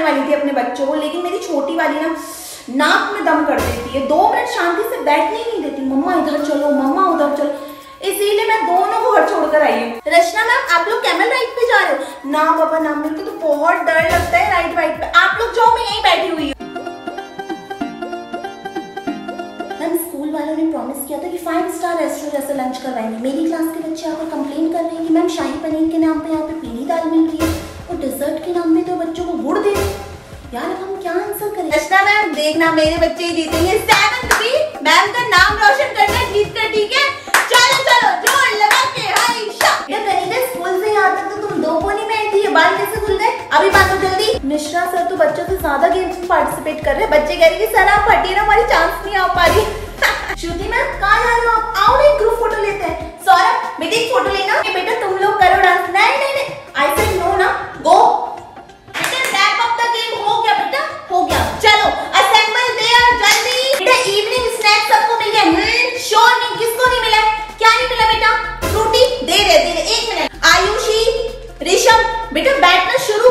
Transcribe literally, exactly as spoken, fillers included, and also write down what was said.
वाली थी अपने बच्चों को, लेकिन मेरी छोटी वाली ना नाक में दम कर देती है, दो मिनट शांति से बैठने ही नहीं देती। मम्मा इधर चलो, मम्मा उधर चलो, इसीलिए मैं दोनों को घर छोड़कर आई हूँ। रचना मैम आप लोग कैमल राइड पे जा रहे हो? ना पापा ना, मेरे को तो बहुत डर लगता है राइड वाइड पे, आप लोग जाओ, मैं यहीं बैठी हुई हूँ। मैम स्कूल वालों ने प्रॉमिस किया था कि फाइव स्टार रेस्टोरेंट जैसे लंच करवाएंगे, मेरी क्लास के बच्चे आकर कंप्लेन कर रहे हैं कि मैम शाही पनीर के नाम पे यहाँ पे पीली दाल मिल रही है और डिजर्ट के नाम पे तो बच्चों को गुड़ दे रहे हैं। यार अब हम क्या आंसर करें? रचना मैम देखना मेरे बच्चे ही जीतेंगे, सेवंथ बी मैम का नाम रोशन करना जीत कर, ठीक है? चलो चलो जोर लगा के हाय शा। ये कनीता स्कूल से यहाँ तक तो तुम दो पोनी में थी, ये बाल कैसे खुल गए? अभी बांधो जल्दी। मिश्रा सर तो बच्चों से ज्यादा गेम्स में पार्टिसिपेट कर रहे हैं, बच्चे कह रहे हैं सर आप हटिए ना, हमारी चांस नहीं आ पा रही। श्रुति मैम कहाँ जा रहे हो आप? आओ ना एक ग्रुप फोटो लेते हैं। सौरभ बेटे एक फोटो लेना। बेटा तुम लोग करो डांस। नहीं नहीं नहीं आई सेड नो ना, गो हो गया बेटा, हो गया। चलो असेंबल देयर जल्दी। बेटा इवनिंग स्नैक्स सबको मिल गया? हम्म श्योर नहीं, किसको नहीं मिला? क्या नहीं मिला बेटा? फ्रूटी दे दे दे, एक मिनट। आयुषी ऋषभ बेटा बैठना शुरू